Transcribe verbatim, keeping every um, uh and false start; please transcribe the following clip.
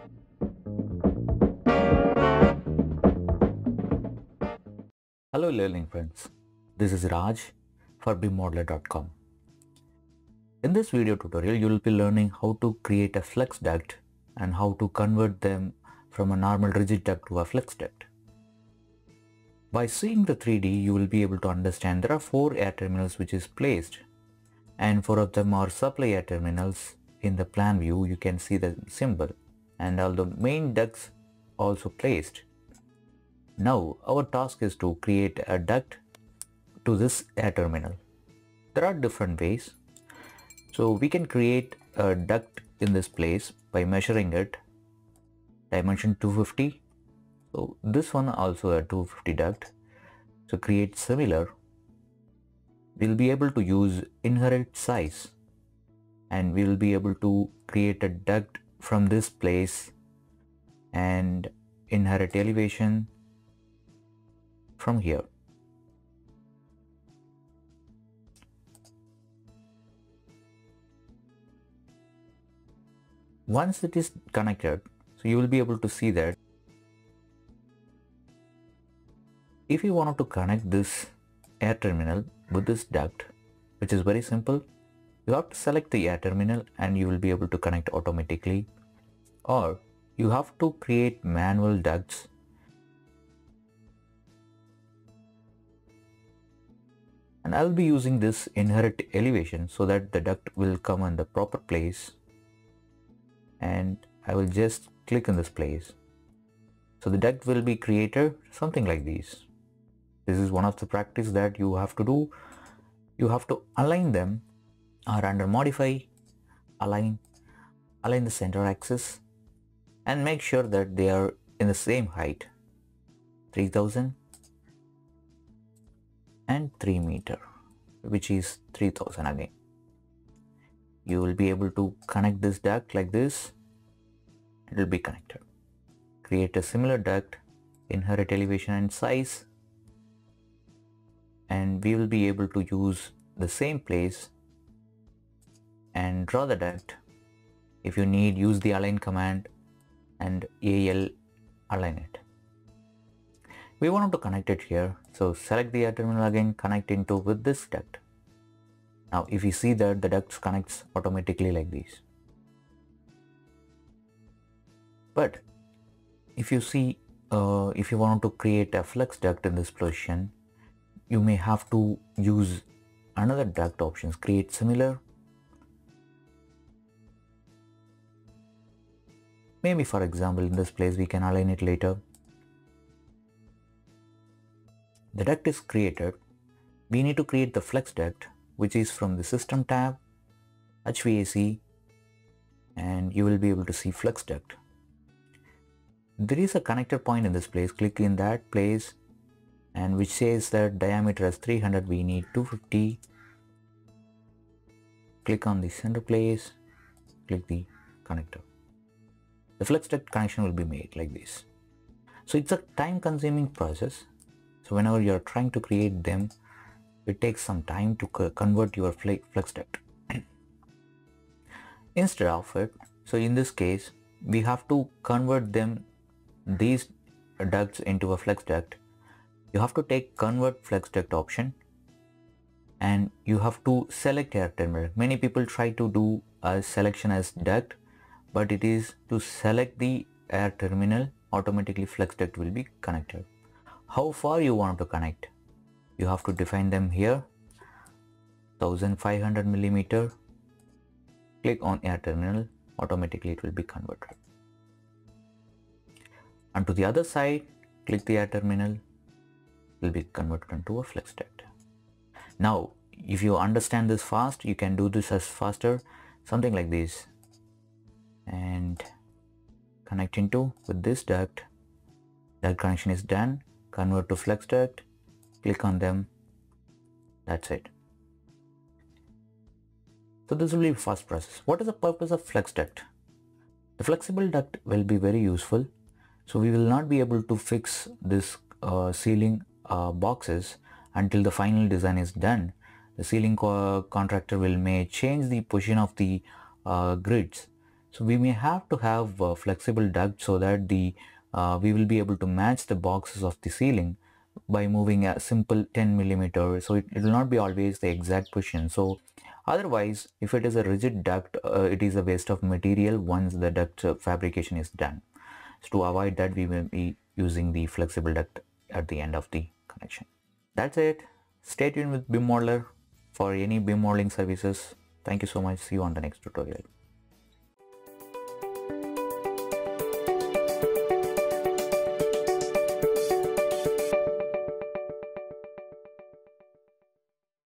Hello learning friends, this is Raj for B I M modeler dot com. In this video tutorial you will be learning how to create a flex duct and how to convert them from a normal rigid duct to a flex duct. By seeing the three D you will be able to understand there are four air terminals which is placed, and four of them are supply air terminals. In the plan view you can see the symbol, and all the main ducts also placed. Now our task is to create a duct to this air terminal. There are different ways. So we can create a duct in this place by measuring it, dimension two fifty. So this one also a two fifty duct. So create similar. We'll be able to use inherit size, and we will be able to create a duct from this place and inherit elevation from here. Once it is connected, so you will be able to see that if you wanted to connect this air terminal with this duct, which is very simple, you have to select the air terminal and you will be able to connect automatically, or you have to create manual ducts. And I'll be using this inherit elevation so that the duct will come in the proper place, and I will just click in this place. So the duct will be created something like this. This is one of the practice that you have to do. You have to align them, or under modify, align, align the center axis and make sure that they are in the same height, three thousand and three meter, which is three thousand again. You will be able to connect this duct like this. It will be connected. Create a similar duct, inherit elevation and size, and we will be able to use the same place and draw the duct. If you need, use the align command and A L align it. We want to connect it here, so select the air terminal again, connect into with this duct. Now if you see that the duct connects automatically like this. But if you see, uh, if you want to create a flex duct in this position, you may have to use another duct options. Create similar. Maybe for example in this place we can align it later. The duct is created. We need to create the flex duct, which is from the system tab, H V A C, and you will be able to see flex duct. There is a connector point in this place. Click in that place, and which says that diameter is three hundred, we need two fifty. Click on the center place, click the connector. The flex duct connection will be made like this. So it's a time consuming process. So whenever you are trying to create them, it takes some time to convert your flex duct. Instead of it, so in this case, we have to convert them, these ducts into a flex duct. You have to take convert flex duct option, and you have to select air terminal. Many people try to do a selection as duct, but it is to select the air terminal, automatically flex duct will be connected. How far you want to connect, you have to define them here, fifteen hundred millimeter. Click on air terminal, automatically it will be converted. And to the other side, click the air terminal, will be converted into a flex duct. Now if you understand this fast, you can do this as faster, something like this, and connect into with this duct. Duct connection is done. Convert to flex duct, click on them, that's it. So this will be a fast process. What is the purpose of flex duct? The flexible duct will be very useful. So we will not be able to fix this uh, ceiling uh, boxes until the final design is done. The ceiling co contractor will may change the position of the uh, grids. So we may have to have uh, flexible duct so that the uh, we will be able to match the boxes of the ceiling by moving a simple ten millimeter, so it, it will not be always the exact position. So otherwise, if it is a rigid duct, uh, it is a waste of material once the duct uh, fabrication is done. So to avoid that, we will be using the flexible duct at the end of the connection. That's it. Stay tuned with B I M Modeler for any B I M modeling services. Thank you so much. See you on the next tutorial.